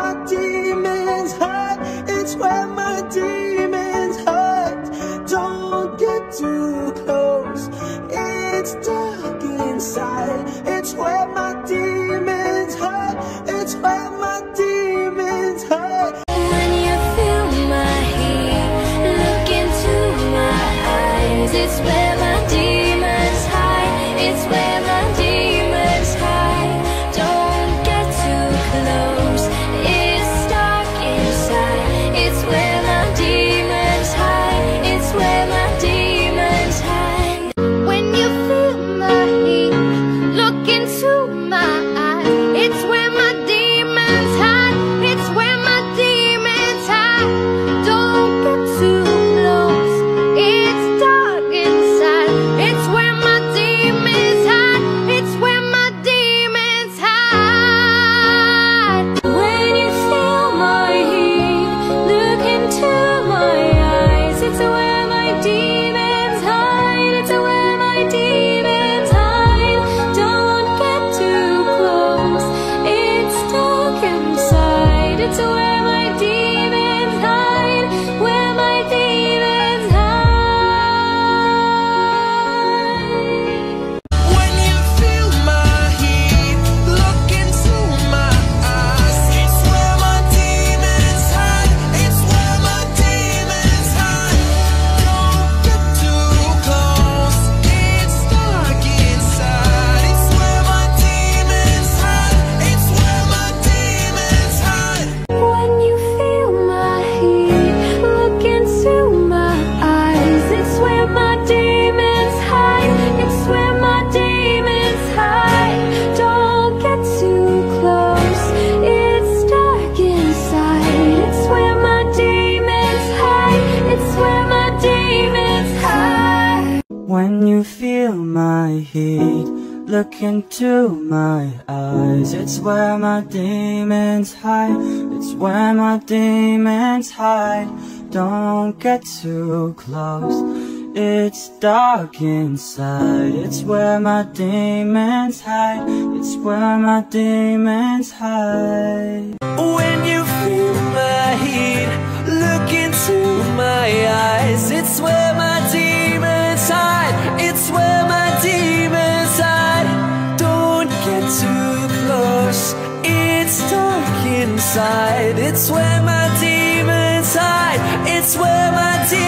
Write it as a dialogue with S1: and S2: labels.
S1: my demons hide. It's where my demons hide. Don't get too close, it's dark inside. It's where my demons hide. It's where my demons hide.
S2: When you feel my heat, look into my eyes. It's where my demons hide. It's where my demons hide. Don't get too close, it's dark inside. It's where my demons hide. It's where my demons hide. When you feel my heat, look into my eyes. It's where my demons hide. It's where my demons hide. Don't get too close, it's dark inside. It's where my demons hide. It's where my demons hide. When you feel my heat, look into my eyes. It's where my demons hide. It's where my demons hide. Don't get too close, it's dark inside. It's where my demons hide. Where my demons hide.
S1: When you feel my heat, look into my eyes. It's where my demons hide. It's where my demons hide. Don't get too close, it's dark inside. It's where my demons hide. It's where my demons hide.
S2: When you feel my heat, look into my eyes. It's where my demons hide. It's where my demons hide. Don't get too close, it's dark inside. It's where my demons hide. It's where my demons hide.
S1: When you feel my heat, look into my eyes. It's where my demons hide. It's where my demons hide. Don't get too close, it's dark inside. It's where my demons hide. It's where my demons hide. When you feel my heat, look into my eyes. It's where my demons hide. It's where my demons hide. Don't get too close, it's dark inside. It's where my demons hide. It's where my demons